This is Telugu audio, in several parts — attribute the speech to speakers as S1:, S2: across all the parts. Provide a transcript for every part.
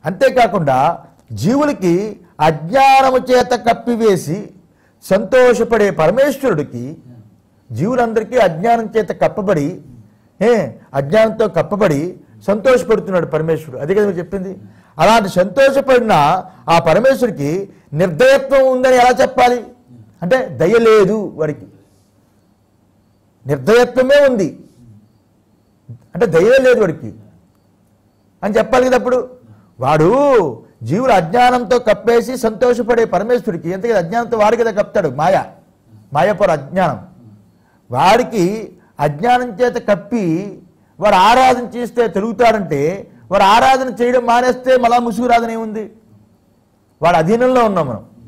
S1: అంతేకాకుండా జీవులకి అజ్ఞానము చేత కప్పివేసి సంతోషపడే పరమేశ్వరుడికి జీవులందరికీ అజ్ఞానం చేత కప్పబడి అజ్ఞానంతో కప్పబడి సంతోషపడుతున్నాడు పరమేశ్వరుడు. అదే కదా మీరు చెప్పింది. అలాంటి సంతోషపడిన ఆ పరమేశ్వరుడికి నిర్దయత్వం ఉందని ఎలా చెప్పాలి అంటే దయ లేదు, వాడికి నిర్దయత్వమే ఉంది అంటే దయ లేదు వాడికి అని చెప్పాలి కదా. అప్పుడు వాడు జీవులు అజ్ఞానంతో కప్పేసి సంతోషపడే పరమేశ్వరుడికి ఎందుకంటే అజ్ఞానంతో వాడి కదా కప్తాడు, మాయాపర అజ్ఞానం. వాడికి అజ్ఞానం చేత కప్పి వాడు ఆరాధన చేస్తే తిరుగుతాడంటే వాడు ఆరాధన చేయడం మానేస్తే మళ్ళా ముసుగురాధన ఏముంది? వాడు అధీనంలో ఉన్నాం,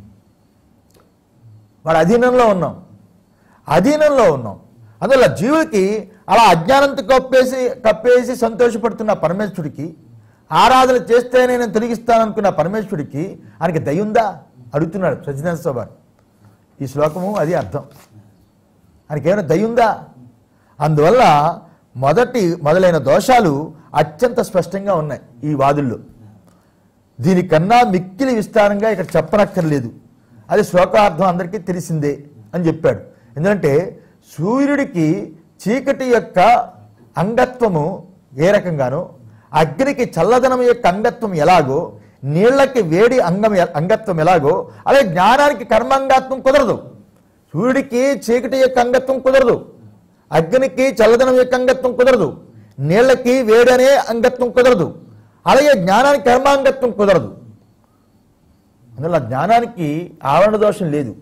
S1: వాడు అధీనంలో ఉన్నాం. అందువల్ల జీవులకి అలా అజ్ఞానంతో కప్పేసి సంతోషపడుతున్న పరమేశ్వరుడికి ఆరాధన చేస్తేనే నేను తొలగిస్తాననుకున్న పరమేశ్వరుడికి ఆయనకి దయ ఉందా అడుగుతున్నాడు సచ్చిదానంద స్వామి. ఈ శ్లోకము అది అర్థం. ఆయనకి ఏమైనా దయ ఉందా? అందువల్ల మొదలైన దోషాలు అత్యంత స్పష్టంగా ఉన్నాయి ఈ వాదుల్లో. దీనికన్నా మిక్కిలి విస్తారంగా ఇక్కడ చెప్పనక్కర్లేదు, అది శ్లోకార్థం అందరికీ తెలిసిందే అని చెప్పాడు. ఎందుకంటే సూర్యుడికి చీకటి యొక్క అంగత్వము ఏ రకంగానో, అగ్నికి చల్లదనం యొక్క అంగత్వం ఎలాగో, నీళ్లకి వేడి అంగత్వం ఎలాగో, అలాగే జ్ఞానానికి కర్మాంగత్వం కుదరదు. సూర్యుడికి చీకటి యొక్క అంగత్వం కుదరదు, అగ్నికి చల్లదనం యొక్క అంగత్వం కుదరదు, నీళ్లకి వేడనే అంగత్వం కుదరదు, అలాగే జ్ఞానానికి కర్మాంగత్వం కుదరదు. అందువల్ల జ్ఞానానికి ఆవరణ దోషం లేదు,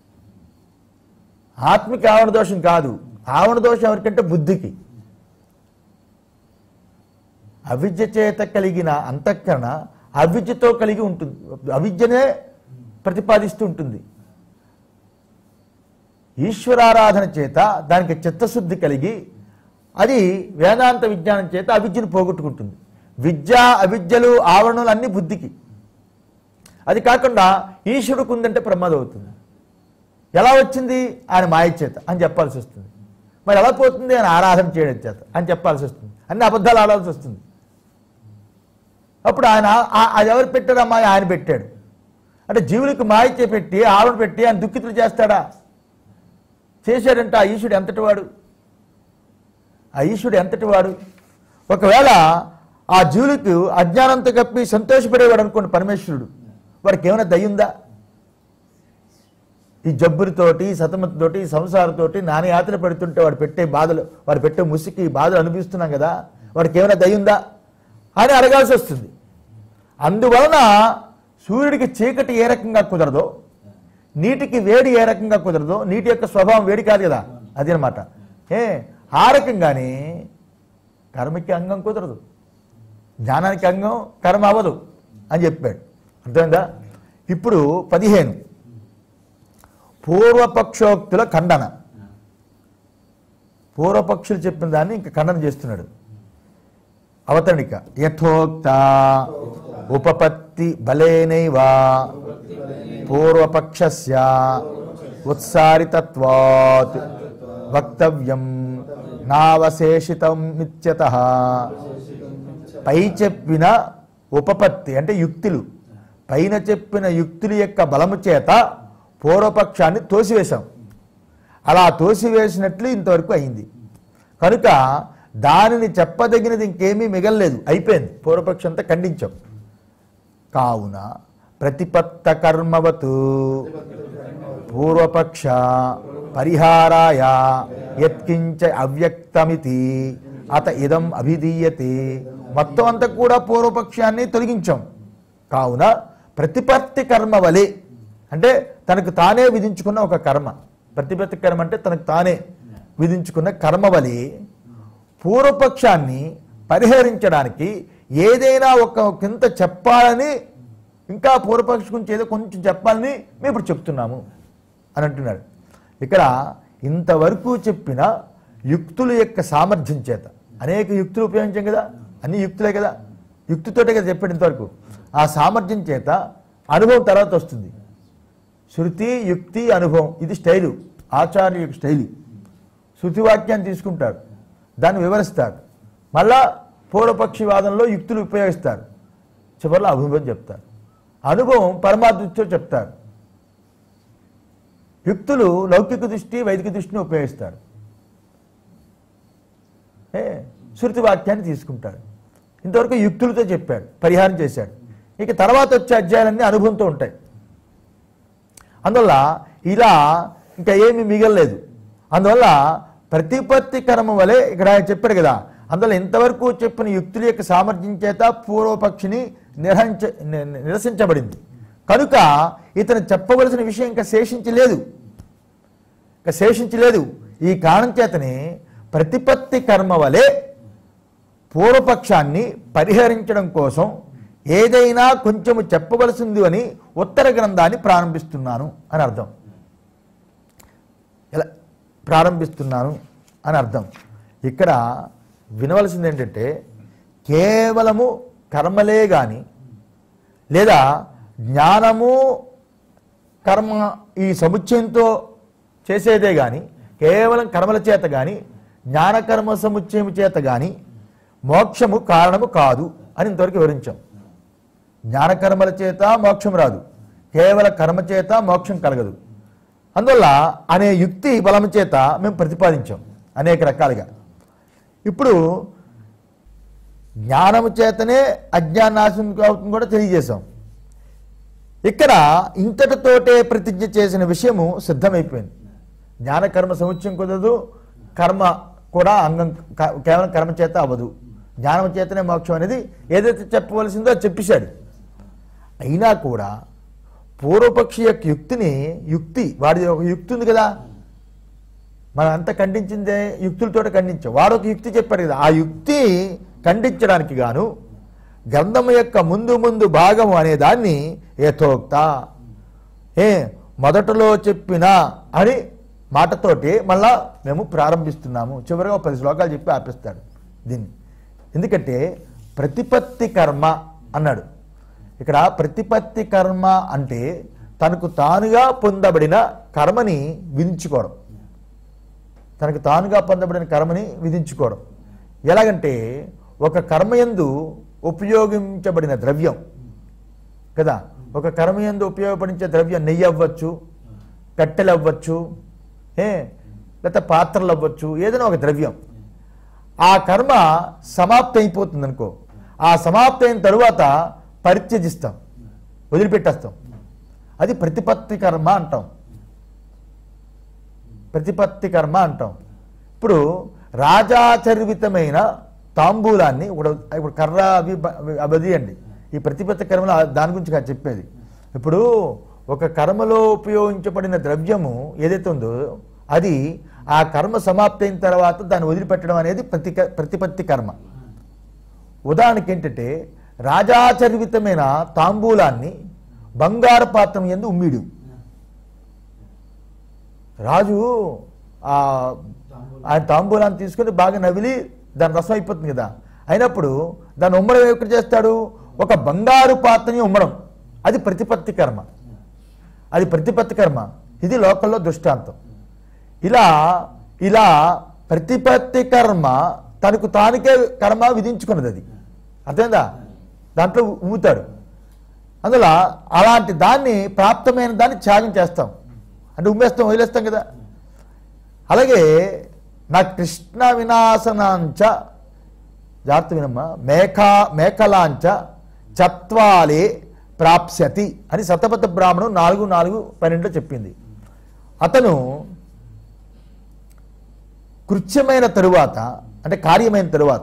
S1: ఆత్మకి ఆవరణ దోషం కాదు. ఆవరణ దోషం ఎవరికంటే బుద్ధికి. అవిద్య చేత కలిగిన అంతఃకరణ అవిద్యతో కలిగి ఉంటుంది, అవిద్యనే ప్రతిపాదిస్తూ ఉంటుంది. ఈశ్వరారాధన చేత దానికి చిత్తశుద్ధి కలిగి అది వేదాంత విజ్ఞానం చేత అవిద్యను పోగొట్టుకుంటుంది. విద్య అవిద్యలు ఆవరణలు అన్ని బుద్ధికి. అది కాకుండా ఈశ్వరుడికి ఉందంటే ప్రమాదం అవుతుంది. ఎలా వచ్చింది? ఆయన మాయ చేత అని చెప్పాల్సి వస్తుంది. మరి ఎలా పోతుంది? ఆయన ఆరాధన చేయడం చేత అని చెప్పాల్సి వస్తుంది. అన్ని అబద్ధాలు ఆడాల్సి వస్తుంది. అప్పుడు ఆయన అది ఎవరు పెట్టాడు? మాయ ఆయన పెట్టాడు. అంటే జీవులకు మాయ చేపెట్టి ఆవరణ పెట్టి ఆయన దుఃఖితులు చేస్తాడా? చేశాడంటే ఆ ఈశ్వరుడు ఎంతటి వాడు? ఒకవేళ ఆ జీవులకు అజ్ఞానంతో కప్పి సంతోషపడేవాడు అనుకోండి పరమేశ్వరుడు, వాడికి ఏమైనా దయ్యుందా? ఈ జబ్బులతోటి సతమతతోటి సంసారంతోటి నాని యాత్ర పెడుతుంటే వాడు పెట్టే బాధలు, వాడు పెట్టే ముసికి బాధలు అనిపిస్తున్నాం కదా, వాడికి ఏమైనా దయ్యుందా అని అడగాల్సి వస్తుంది. అందువలన సూర్యుడికి చీకటి ఏ రకంగా కుదరదో, నీటికి వేడి ఏ రకంగా కుదరదో, నీటి యొక్క స్వభావం వేడి కాదు కదా, అది అనమాట. ఆ రకంగానే కర్మకి అంగం కుదరదు, జ్ఞానానికి అంగం కర్మ అవ్వదు అని చెప్పాడు. అర్థమైందా? ఇప్పుడు 15 పూర్వపక్షోక్తుల ఖండన. పూర్వపక్షులు చెప్పిన దాన్ని ఇంకా ఖండన చేస్తున్నాడు. అవతరణిక. యథోక్త ఉపపత్తి బలేనైవ పూర్వపక్షస్య ఉత్సారితత్వాత్ వక్తవ్యం నావశేషితమిత్యతః. పై చెప్పిన ఉపపత్తి అంటే యుక్తులు, పైన చెప్పిన యుక్తుల యొక్క బలము చేత పూర్వపక్షాన్ని తోసివేశాం. అలా తోసివేసినట్లు ఇంతవరకు అయింది కనుక దానిని చెప్పదగినది ఇంకేమీ మిగలలేదు, అయిపోయింది. పూర్వపక్షం అంతా ఖండించాం. కావున ప్రతిపత్త కర్మవతు పూర్వపక్ష పరిహారాయ యత్కించ అవ్యక్తమితి అత ఇదం అభిధీయతే. మొత్తం అంతా కూడా పూర్వపక్షాన్ని తొలగించాం. కావున ప్రతిపత్తి కర్మ వలె అంటే తనకు తానే విధించుకున్న ఒక కర్మ, ప్రతిపత్తి కర్మ అంటే తనకు తానే విధించుకున్న కర్మ వలె పూర్వపక్షాన్ని పరిహరించడానికి ఏదైనా ఒక కింద చెప్పాలని, ఇంకా పూర్వపక్ష గురించి ఏదో కొంచెం చెప్పాలని మేము ఇప్పుడు చెప్తున్నాము అని అంటున్నాడు. ఇక్కడ ఇంతవరకు చెప్పిన యుక్తుల యొక్క సామర్థ్యం చేత అనేక యుక్తులు ఉపయోగించాం కదా, అన్ని యుక్తులే కదా, యుక్తితోటే కదా చెప్పాడు ఇంతవరకు. ఆ సామర్థ్యం చేత అనుభవం తర్వాత వస్తుంది. శృతి యుక్తి అనుభవం ఇది స్టైలు, ఆచార్య యొక్క స్టైలు. శృతివాక్యాన్ని తీసుకుంటారు, దాన్ని వివరిస్తారు, మళ్ళా పూర్వపక్షి వాదనలో యుక్తులు ఉపయోగిస్తారు. చివరిలో అభిమతం చెప్తారు. అనుభవం పరమార్థ దృష్టితో చెప్తారు. యుక్తులు లౌకిక దృష్టి వైదిక దృష్టిని ఉపయోగిస్తారు. శృతి వాక్యాన్ని తీసుకుంటాడు. ఇంతవరకు యుక్తులతో చెప్పాడు, పరిహారం చేశాడు. ఇక తర్వాత వచ్చే అధ్యాయాలన్నీ అనుభవంతో ఉంటాయి. అందువల్ల ఇలా ఇంకా ఏమీ మిగలలేదు. అందువల్ల ప్రతిపత్తి కర్మ వలె ఇక్కడ ఆయన చెప్పాడు కదా, అందువల్ల ఇంతవరకు చెప్పిన యుక్తుల యొక్క సామర్థ్యం చేత పూర్వపక్షిని నిరసించబడింది. కనుక ఇతను చెప్పవలసిన విషయం ఇంకా శేషించలేదు. ఈ కారణం చేతనే ప్రతిపత్తి కర్మ వలె పూర్వపక్షాన్ని పరిహరించడం కోసం ఏదైనా కొంచెము చెప్పవలసింది అని ఉత్తర గ్రంథాన్ని ప్రారంభిస్తున్నాను అని అర్థం. ఎలా ప్రారంభిస్తున్నాను అని అర్థం. ఇక్కడ వినవలసింది ఏంటంటే, కేవలము కర్మలే కానీ లేదా జ్ఞానము కర్మ ఈ సముచ్చయంతో చేసేదే కానీ, కేవలం కర్మల చేత కానీ జ్ఞానకర్మ సముచ్చయం చేత కానీ మోక్షము కారణము కాదు అని ఇంతవరకు వివరించాం. జ్ఞానకర్మల చేత మోక్షం రాదు, కేవల కర్మ చేత మోక్షం కలగదు. అందువల్ల అనే యుక్తి బలము చేత మేము ప్రతిపాదించాం అనేక రకాలుగా. ఇప్పుడు జ్ఞానము చేతనే అజ్ఞానాశనం అవుతుంది కూడా తెలియజేశాం. ఇక్కడ ఇంతటితోటే ప్రతిజ్ఞ చేసిన విషయము సిద్ధమైపోయింది. జ్ఞానకర్మ సముచ్చయం కుదరదు, కర్మ కూడా అంగం కేవలం కర్మ చేత అవ్వదు, జ్ఞానం చేతనే మోక్షం అనేది ఏదైతే చెప్పవలసిందో చెప్పేశాడు. అయినా కూడా పూర్వపక్షి యొక్క యుక్తి వాడి ఒక యుక్తి ఉంది కదా, మనం అంతా ఖండించిందే యుక్తులతో ఖండించాం. వాడు ఒక యుక్తి చెప్పాడు కదా, ఆ యుక్తి ఖండించడానికి గాను గ్రంథము యొక్క ముందు భాగము అనే దాన్ని యథోక్త మొదటలో చెప్పిన అని మాటతోటి మళ్ళా మేము ప్రారంభిస్తున్నాము. చివరిగా 10 శ్లోకాలు చెప్పి ఆపిస్తాడు దీన్ని. ఎందుకంటే ప్రతిపత్తి కర్మ అన్నాడు. ఇక్కడ ప్రతిపత్తి కర్మ అంటే తనకు తానుగా పొందబడిన కర్మని విధించుకోవడం. ఎలాగంటే ఒక కర్మయందు ఉపయోగించబడిన ద్రవ్యం కదా, ఒక కర్మయందు ఉపయోగపడించే ద్రవ్యం నెయ్యి అవ్వచ్చు, కట్టెలు అవ్వచ్చు, లేకపోతే పాత్రలు అవ్వచ్చు, ఏదైనా ఒక ద్రవ్యం. ఆ కర్మ సమాప్తి అయిపోతుంది అనుకో, ఆ సమాప్తి అయిన తరువాత పరిత్యజిస్తాం, వదిలిపెట్టేస్తాం. అది ప్రతిపత్తి కర్మ అంటాం. ఇప్పుడు రాజాచర్వితమైన తాంబూలాన్ని ఇప్పుడు కర్ర అవి అండి. ఈ ప్రతిపత్తి కర్మలో దాని గురించి కాదు చెప్పేది. ఇప్పుడు ఒక కర్మలో ఉపయోగించబడిన ద్రవ్యము ఏదైతే ఉందో అది ఆ కర్మ సమాప్తి అయిన తర్వాత దాన్ని వదిలిపెట్టడం అనేది ప్రతిపత్తి కర్మ. ఉదాహరణకి ఏంటంటే, రాజాచర్వితమైన తాంబూలాన్ని బంగారు పాత్రం యందు ఉమ్మిడు. రాజు ఆ తాంబూలాన్ని తీసుకుని బాగా నవిలి దాని రసం అయిపోతుంది కదా, అయినప్పుడు దాన్ని ఉమ్మడం ఎక్కడ చేస్తాడు, ఒక బంగారు పాత్రని ఉమ్మడం. అది ప్రతిపత్తి కర్మ. ఇది లోకల్లో దృష్టాంతం. ఇలా ప్రతిపత్తి కర్మ తనకు తానికే కర్మ విధించుకున్నది. అది అర్థమైందా? దాంట్లో ఊతాడు. అందువల్ల అలాంటి దాన్ని ప్రాప్తమైన దాన్ని త్యాగం చేస్తాం, అంటే ఉమ్మేస్తాం, వదిలేస్తాం కదా. అలాగే నా కృష్ణ వినాశనాంచ జాగ్రత్త వినమ్మా, మేకలాంచ చత్వాలే ప్రాప్స్యతి అని శతపథ బ్రాహ్మణం 4:4-12 చెప్పింది. అతను కృత్యమైన తరువాత, అంటే కార్యమైన తరువాత,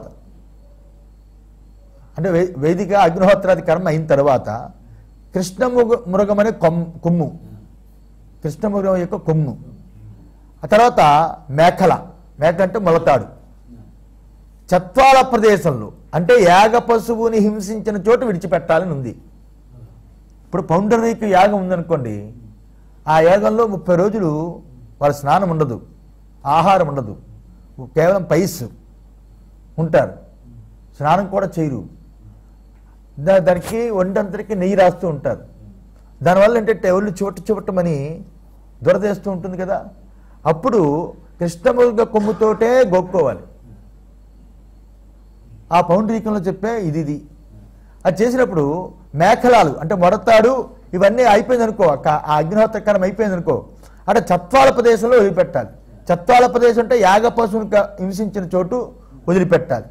S1: అంటే వేదిక అగ్నిహోత్రాది కర్మ అయిన తర్వాత కృష్ణమృగం అనే కొమ్ము, కృష్ణమృగం యొక్క కొమ్ము, ఆ తర్వాత మేక అంటే మొలతాడు, చత్వాల ప్రదేశంలో అంటే యాగ పశువుని హింసించిన చోటు విడిచిపెట్టాలని ఉంది. ఇప్పుడు పౌండరీకి యాగం ఉందనుకోండి, ఆ యాగంలో 30 రోజులు వాళ్ళ స్నానం ఉండదు, ఆహారం ఉండదు, కేవలం పైస్ ఉంటారు, స్నానం కూడా చేయరు. దానికి ఒంటంతరికి నెయ్యి రాస్తూ ఉంటారు. దానివల్ల ఏంటంటే ఒళ్ళు చివట్టమని దొరదేస్తూ ఉంటుంది కదా. అప్పుడు కృష్ణమృగ కొమ్ముతోటే గోక్కోవాలి. ఆ పౌండరీకంలో చెప్పే ఇది. అది చేసినప్పుడు మేఖలాలు అంటే మొడతాడు ఇవన్నీ అయిపోయింది అనుకో, ఆ అగ్నిహోత్ర కర్మ అయిపోయింది అనుకో, అంటే చత్వాల ప్రదేశంలో వదిలిపెట్టాలి. చత్వాల ప్రదేశం అంటే యాగ పశువుని హింసించిన చోటు వదిలిపెట్టాలి.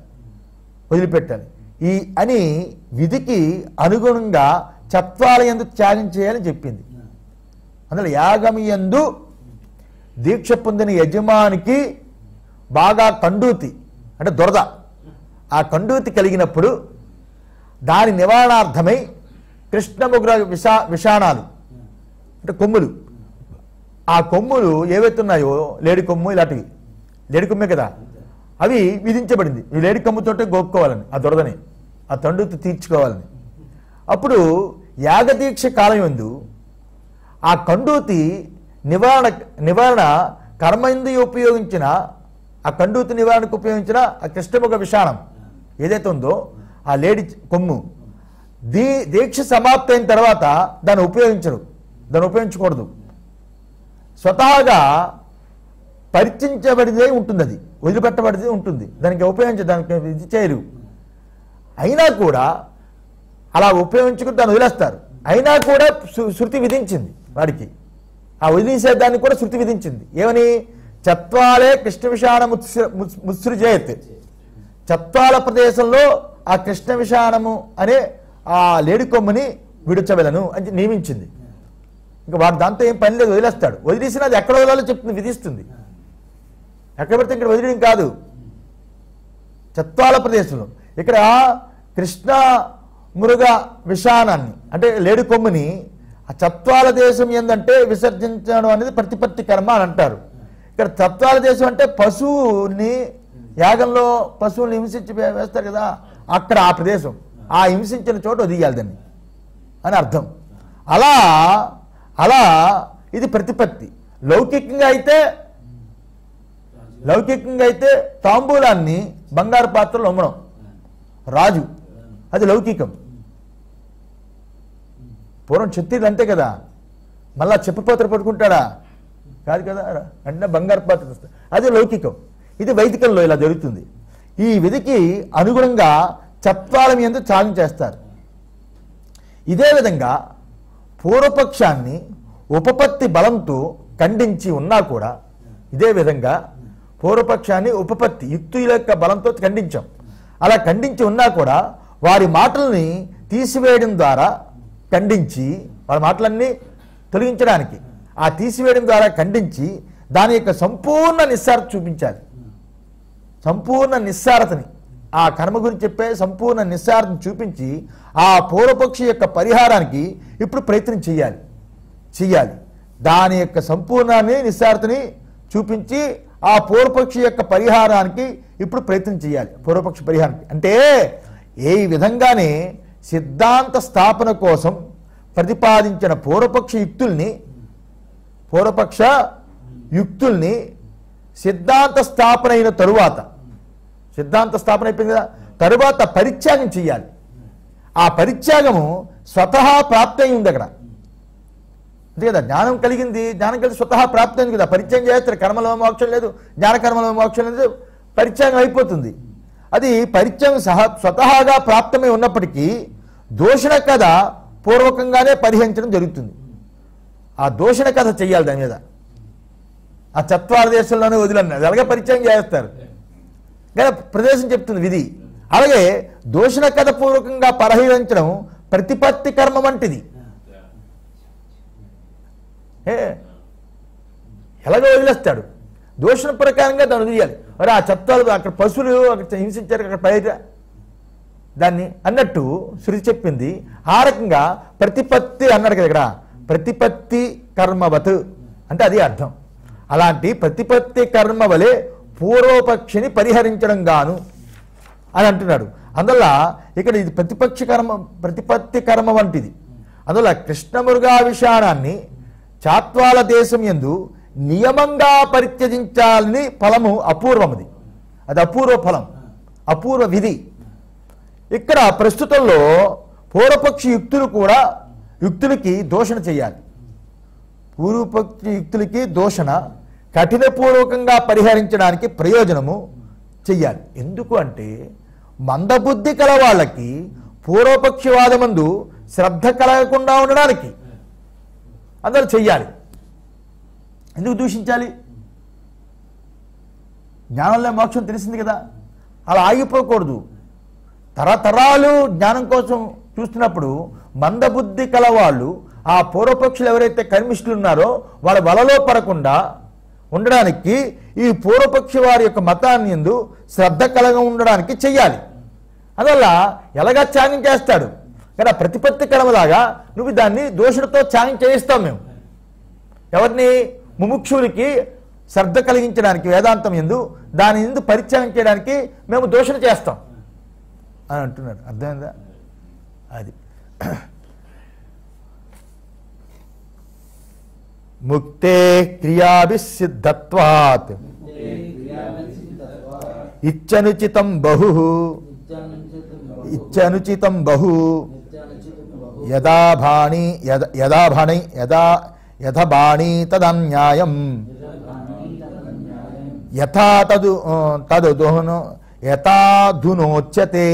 S1: ఈ అని విధికి అనుగుణంగా చత్వాల యందు త్యాగం చేయాలని చెప్పింది. అందులో యాగం యందు దీక్ష పొందిన యజమానికి బాగా కండూతి అంటే దురద, ఆ కండూతి కలిగినప్పుడు దాని నివారణార్థమై కృష్ణముగ్ర విషాణాలు అంటే కొమ్ములు, ఆ కొమ్ములు ఏవైతే ఉన్నాయో లేడి కొమ్ము ఇలాంటివి, లేడి కొమ్మే కదా, అవి విధించబడింది. ఈ లేడి కొమ్ముతోటే గోక్కోవాలని, ఆ దురదని ఆ తండ్రితో తీర్చుకోవాలని. అప్పుడు యాగదీక్ష కాలం యందు ఆ కండూతి నివారణ కర్మందు ఉపయోగించిన ఆ కండూతి నివారణకు ఉపయోగించిన ఆ కృష్ణముఖ విషాణం ఏదైతే ఉందో ఆ లేడి కొమ్ము దీక్ష సమాప్తి అయిన తర్వాత దాన్ని ఉపయోగించకూడదు. స్వతహాగా పరిచయించబడిదే ఉంటుంది, అది వదిలిపెట్టబడిదే ఉంటుంది, దానికి దానికి ఇది చేయరు. అయినా కూడా అలా ఉపయోగించుకుని దాన్ని వదిలేస్తారు. అయినా కూడా శృతి విధించింది వాడికి, ఆ వదిలేసేదాన్ని కూడా శృతి విధించింది. ఏమని? చత్వాలే కృష్ణ విషాణ ముత్సృజేత్, చత్వాల ప్రదేశంలో ఆ కృష్ణ విషాణము అనే ఆ లేడి కొమ్ముని విడిచవెలను అని నియమించింది. ఇంకా వాడు దాంతో ఏం పని లేదు, వదిలేస్తాడు. వదిలేసిన అది ఎక్కడ వదలాలో చెప్తుంది, విధిస్తుంది. ఎక్కడ పెడితే ఇక్కడ వదిలేయడం కాదు, చత్వాల ప్రదేశంలో. ఇక్కడ కృష్ణ మృగ విషాణాన్ని అంటే లేడి కొమ్ముని ఆ చత్వాల దేశం ఏందంటే విసర్జించడం అనేది ప్రతిపత్తి కర్మ అని అంటారు. ఇక్కడ చత్వాల దేశం అంటే పశువుని యాగంలో పశువుని హింసించి వేస్తారు కదా, అక్కడ ఆ ప్రదేశం, ఆ హింసించిన చోట వదియాలి దాన్ని అని అర్థం. అలా ఇది ప్రతిపత్తి. లౌకికంగా అయితే తాంబూలాన్ని బంగారు పాత్రలో అమ్మడం రాజు, అది లౌకికం. పూర్వం క్షత్రియులు అంతే కదా, మళ్ళా చెప్పపాత్ర పట్టుకుంటాడా? కాదు కదా, అంటే బంగారు పాత్ర వస్తుంది, అది లౌకికం. ఇది వైదికంలో ఇలా జరుగుతుంది. ఈ విధికి అనుగుణంగా చత్వాలం యందు త్యాగం చేస్తారు. ఇదే విధంగా పూర్వపక్షాన్ని ఉపపత్తి బలంతో ఖండించి ఉన్నా కూడా, ఇదే విధంగా పూర్వపక్షాన్ని ఉపపత్తి యుక్తుల యొక్క బలంతో ఖండించాం. అలా ఖండించి ఉన్నా కూడా వారి మాటల్ని తీసివేయడం ద్వారా ఖండించి, వారి మాటలన్నీ తొలగించడానికి ఆ తీసివేయడం ద్వారా ఖండించి దాని యొక్క సంపూర్ణ నిస్సారత చూపించాలి. సంపూర్ణ నిస్సారతని, ఆ కర్మ గురించి చెప్పే సంపూర్ణ నిస్సారతని చూపించి ఆ పూర్వపక్షి యొక్క పరిహారానికి ఇప్పుడు ప్రయత్నం చెయ్యాలి. దాని యొక్క సంపూర్ణాన్ని నిస్సారతని చూపించి ఆ పూర్వపక్షి యొక్క పరిహారానికి ఇప్పుడు ప్రయత్నం చేయాలి. పూర్వపక్ష పరిహారానికి అంటే ఏ విధంగానే సిద్ధాంత స్థాపన కోసం ప్రతిపాదించిన పూర్వపక్ష యుక్తుల్ని సిద్ధాంత స్థాపన అయిన తరువాత, సిద్ధాంత స్థాపన అయిపోయింది కదా, తరువాత పరిత్యాగం చేయాలి. ఆ పరిత్యాగము స్వతహా ప్రాప్తి అయి ఉంది అక్కడ, అంతే కదా. జ్ఞానం కలిగింది స్వతహా ప్రాప్తి అయింది కదా, పరిత్యాగం చేస్తారు. కర్మలో మోక్షం లేదు, జ్ఞానకర్మలో మోక్షం లేదు, పరిత్యాగం అయిపోతుంది. అది పరిత్యాగం స్వతహాగా ప్రాప్తమై ఉన్నప్పటికీ దోషణ కథ పూర్వకంగానే పరిహరించడం జరుగుతుంది. ఆ దోషణ కథ చెయ్యాలి దాని మీద. ఆ చత్వాల దేశంలోనే వదిలన్నారు, అలాగే పరిత్యాగం చేస్తారు కానీ ప్రదేశం చెప్తుంది విధి. అలాగే దోషణ కథ పూర్వకంగా పరిహరించడం ప్రతిపత్తి కర్మ వంటిది. ఎలాగో వదిలేస్తాడు, దోషణ ప్రకారంగా దాన్ని వదిలేయాలి. మరి ఆ చత్వాలు అక్కడ పశువులు అక్కడ హింసించారు, అక్కడ పైన దాన్ని అన్నట్టు శృతి చెప్పింది. ఆ రకంగా ప్రతిపత్తి అన్నాడు కదా, ఇక్కడ ప్రతిపత్తి కర్మవత్ అంటే అది అర్థం. అలాంటి ప్రతిపత్తి కర్మ వలె పూర్వపక్షిని పరిహరించడం గాను అని అంటున్నాడు. అందువల్ల ఇక్కడ ఇది ప్రతిపత్తి కర్మ వంటిది. అందువల్ల కృష్ణమృగా విషాణాన్ని చాత్వాల దేశం యందు నియమంగా పరిత్యజించాలని ఫలము అపూర్వమది, అది అపూర్వ ఫలం, అపూర్వ విధి. ఇక్కడ ప్రస్తుతంలో పూర్వపక్షి యుక్తులకి దోషణ చేయాలి. పూర్వపక్షి యుక్తులకి దోషణ కఠినపూర్వకంగా పరిహరించడానికి ప్రయోజనము చెయ్యాలి. ఎందుకు అంటే మందబుద్ధి కల వాళ్ళకి పూర్వపక్షవాదమందు శ్రద్ధ కలగకుండా ఉండడానికి అందరూ చెయ్యాలి. ఎందుకు దూషించాలి? జ్ఞానంలో మోక్షం తెలిసింది కదా, అలా ఆగిపోకూడదు. తరతరాలు జ్ఞానం కోసం చూస్తున్నప్పుడు మందబుద్ధి కలవాళ్ళు, ఆ పూర్వపక్షులు ఎవరైతే కర్మిష్ఠులు ఉన్నారో వాళ్ళ వలలో పడకుండా ఉండడానికి ఈ పూర్వపక్షి వారి యొక్క మతాన్ని యందు శ్రద్ధ కలగ ఉండడానికి చెయ్యాలి. అందువల్ల ఎలాగా త్యాగం చేస్తాడు కదా, ప్రతిపత్తి కర్మలాగా నువ్వు దాన్ని దోషుడితో త్యాగం చేయిస్తాం మేము. ఎవరిని? ముముక్షులకి శ్రద్ధ కలిగించడానికి వేదాంతం యందు దాని యందు పరిత్యాగం చేయడానికి మేము దోషులు చేస్తాం అని అంటున్నాడు. అర్థమైందా? అది ముక్తే క్రియాభిసిద్ధత్వాత్ ఇచ్చనుచితం బహు యథాబాణీ తదన్యాయం యథాధునోచ్యతే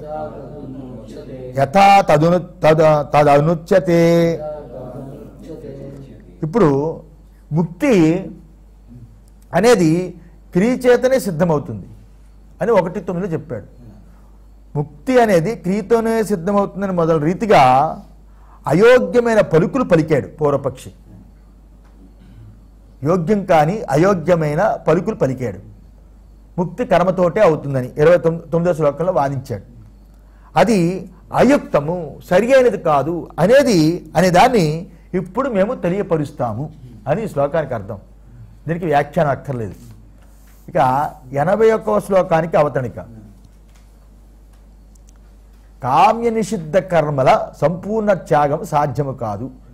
S1: తదనుచ్యతే. ఇప్పుడు ముక్తి అనేది క్రియచేతనే సిద్ధమవుతుంది అని 1:9 చెప్పాడు. ముక్తి అనేది క్రియతోనే సిద్ధమవుతుందని మొదలు రీతిగా అయోగ్యమైన పలుకులు పలికాడు పూర్వపక్షి. యోగ్యం కాని అయోగ్యమైన పలుకులు పలికాడు. ముక్తి కర్మతోటే అవుతుందని 29వ శ్లోకంలో వాదించాడు. అది అయుక్తము, సరి అయినది కాదు అనే దాన్ని ఇప్పుడు మేము తెలియపరుస్తాము అని ఈ శ్లోకానికి అర్థం. దీనికి వ్యాఖ్యానం అక్కర్లేదు. ఇక 81వ శ్లోకానికి అవతరణిక. కామ్య నిషిద్ధ కర్మల సంపూర్ణ త్యాగం సాధ్యము కాదు